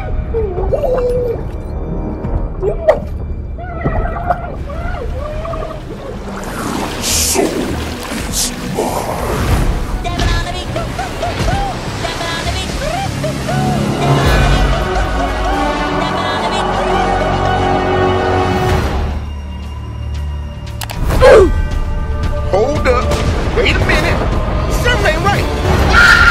Hold up. Wait a minute. Something ain't right.